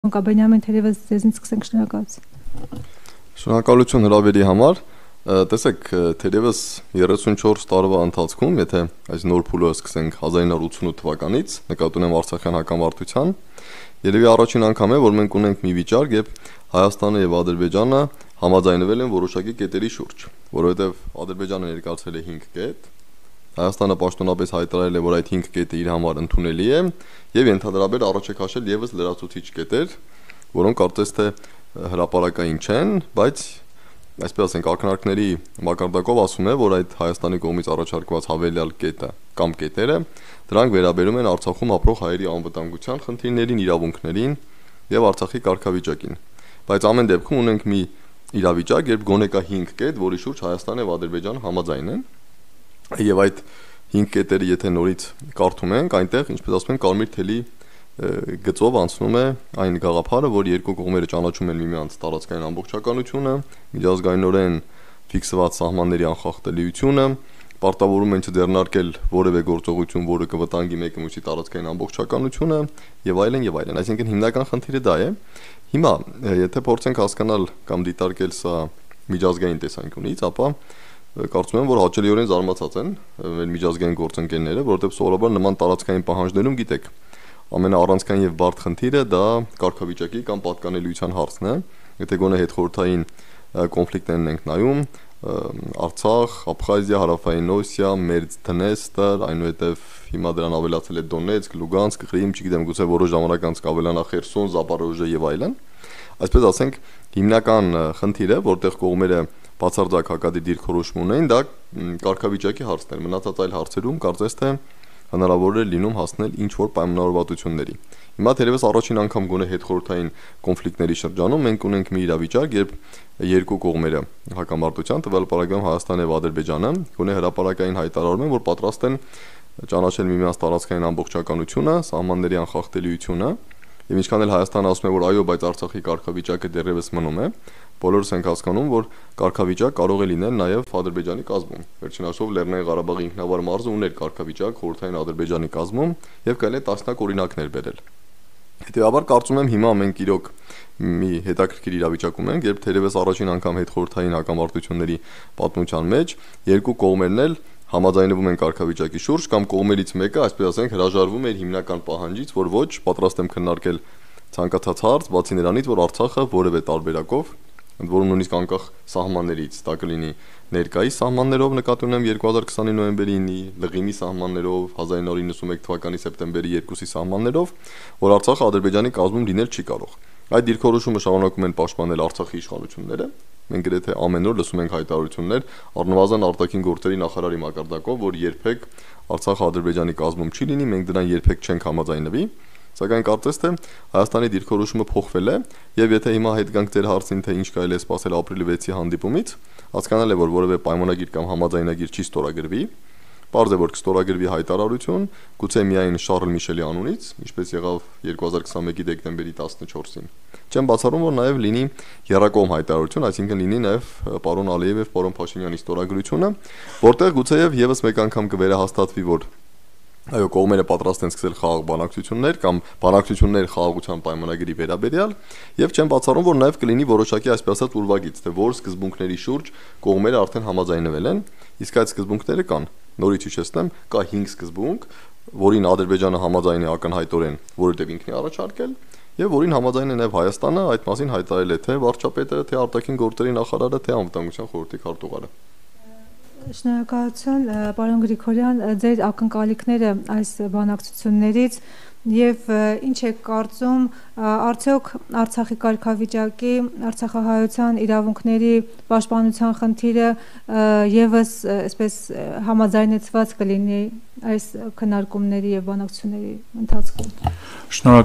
Benjamin թերևս ձեզնից սկսենք շնորհակալություն։ Շնորհակալություն հրավերի համար։ Տեսեք, թերևս 34 տարվա ընթացքում, եթե այս նոր փուլը սկսենք 1988 թվականից, նկատի ունեմ Արցախյան հակամարտության, երևի առաջին անգամ է, որ մենք ունենք մի վիճակ, երբ Հայաստանը եւ Ադրբեջանը համաձայնվել են որոշակի կետերի շուրջ, որովհետեւ Ադրբեջանը ներկայացրել է 5 կետ, Հայաստանը պաշտոնապես հայտարարել է, որ այդ 5 կետը իր համար ընդունելի է եւ ենթադրաբեր առաջ է քաշել եւս լրացուցիչ կետեր, որոնք կարծես թե հրապարակային չեն, բայց այսպես ասենք ակնարկների մակարդակով ասում է, որ այդ Հայաստանի կողմից առաջարկված հավելյալ կետը կամ կետերը դրանք վերաբերում են Արցախում ապրող հայերի անվտանգության խնդիրներին, իրավունքներին եւ Արցախի կարգավիճակին։ Բայց ամեն դեպքում ունենք մի իրավիճակ, երբ գոնե կա 5 կետ, որի շուրջ Հայաստանը եւ Ադրբեջանը համաձայն են։ Եվ այդ 5 կետերը եթե նորից կարդում ենք, այնտեղ, ինչպես ասում են, կարմիր թելի գծով անցնում է այն գաղափարը, որ երկու կողմերը ճանաչում են միմյանց տարածքային ամբողջականությունը, միջազգայինորեն ֆիքսված սահմանների անխախտելիությունը, պարտավորում են չձեռնարկել որևէ գործողություն, որը կվտանգի մեկը մյուսի տարածքային ամբողջականությունը եւ այլն եւ այլն։ Այսինքն հիմնական խնդիրը դա է։ Հիմա, եթե փորձենք հասկանալ կամ դիտարկել սա միջազգային տեսանկյունից, ապա կարծում եմ, որ հաճելիորեն զարմացած են մեր միջազգային գործընկերները, որովհետև սովորաբար նման տարածքային պահանջներում գիտեք, ամենաառանցքային եւ բարդ խնդիրը դա կարգավիճակի կամ պատկանելիության հարցն է։ Եթե գոնե հետխորհրդային կոնֆլիկտներն ենք նայում, Արցախ, Աբխազիա, Հարավային Օսիա, Մերձդնեստր, այնուհետև հիմա դրան ավելացել է Դոնեցկ, Լուգանսկ, Ղրիմ, չգիտեմ, գուցե որոշ ժամանակ անց կավելանա Խերսոն, Զապորոժիա եւ այլն։ Այսպես ասենք, հիմնական խնդիրը, որտեղ կողմերը բացարձակ հակադիր դիրքորոշում ունեն, դա կարգավիճակի հարցներ, մնացած այլ հարցերում կարծես թե հնարավոր է լինում հասնել ինչ որ պայմանավորվածությունների։ Հիմա թերևս առաջին անգամ գոնե հետխորհրդային կոնֆլիկտների շրջանում մենք ունենք մի իրավիճակ, երբ երկու կողմերը հակամարտության, տվյալ պարագայում Հայաստանն եւ Ադրբեջանը, գոնե հրապարակային հայտարարում են, որ պատրաստ են ճանաչել միմյանց տարածքային ամբողջականությունը, սահմանների անխախտելիությունը, եւ ինչքան էլ Հայաստանը ասում է, որ այո, բայց Արցախի կարգավիճակը դեռևս մնում է, բոլորս ենք հասկանում, որ կարգավիճակ կարող է լինել նաև Ադրբեջանի կազմում։ Վերջինաշով Լեռնային Ղարաբաղի ինքնավար մարզը ուներ կարգավիճակ խորհրդային Ադրբեջանի կազմում եւ կարելի է տասնյակ օրինակներ բերել։ Հետևաբար կարծում եմ հիմա մենք իրոք մի հետաքրքիր իրավիճակում ենք, երբ թերևս առաջին անգամ հետխորհրդային հակամարտությունների պատմության մեջ երկու կողմերն էլ համաձայնվում են կարգավիճակի շուրջ կամ կողմերից մեկը, այսպես ասենք, հրաժարվում է հիմնական պահանջից, որ ոչ պատրաստ եմ քննարկել ցանկացած հարց, բացի նրանից, որ Արցախը որևէ տարբերակով ընդ որում նույնիսկ անկախ սահմաններից, դա կլինի ներկայիս սահմաններով նկատի ունեմ 2020-ի նոյեմբերի 9-ի, Լղիմի սահմաններով, 1991 թվականի սեպտեմբերի 2-ի սահմաններով, որ Արցախը Ադրբեջանի կազմում լինել չի կարող։ Այդ դիրքորոշումը շարունակում են պաշտպանել Արցախի իշխանությունները։ Մենք գրեթե ամեն օր լսում ենք հայտարարություններ առնվազն արտաքին գործերի նախարարի մակարդակով, որ երբեք Արցախը Ադրբեջանի կազմում չի լինի, մենք դրան երբեք չենք համաձայնվի։ Սակայն կարծես թե Հայաստանի դիրքորոշումը փոխվել է եւ եթե հիմա հետ գանք ձեր հարցին թե ինչ կարելի է սպասել ապրիլի 6-ի հանդիպումից, հասկանալ է որ որևէ պայմանագիր կամ համաձայնագիր չի ստորագրվի, պարզ է որ կստորագրվի հայտարարություն, գուցե միայն Շարլ Միշելի անունից, ինչպես եղավ 2021-ի դեկտեմբերի 14-ին։ Չեմ բացառում որ նաեւ լինի երակողմ հայտարարություն, այսինքն լինի նաեւ պարոն Ալիև եւ պարոն Փաշինյանի ստորագրությունը, որտեղ գուցեև եւս մեկ անգամ կվերահաստատվի որ այո, կողմերը պատրաստ են սկսել խաղաղ բանակցություններ կամ բանակցություններ խաղաղության պայմանագրի վերաբերյալ եւ չեմ բացառում, որ նաեւ կլինի որոշակի այսպես ասած ուրվագիծ, թե որ սկզբունքների շուրջ կողմերը արդեն համաձայնվել են, իսկ այդ սկզբունքները կան։ Նորից հիշեցնեմ, կա 5 սկզբունք, որին Ադրբեջանը համաձայն է ակնհայտորեն, որովհետեւ ինքն է առաջարկել եւ որին համաձայն է նաեւ Հայաստանը, այդ մասին հայտարարել է թե վարչապետը, թե արտաքին գործերի նախարարը, թե անվտանգության խորհրդի քարտուղարը։ Շնորհակալություն, պարոն Գրիգորյան, ձեր ակնկալիքները այս բանակցություններից եւ ինչ եք կարծում, արդյոք Արցախի կարգավիճակի, Արցախահայության իրավունքների պաշտպանության խնդիրը եւս այսպես համաձայնեցված կլինի այս քննարկումների եւ բանակցությունների ընթացքում։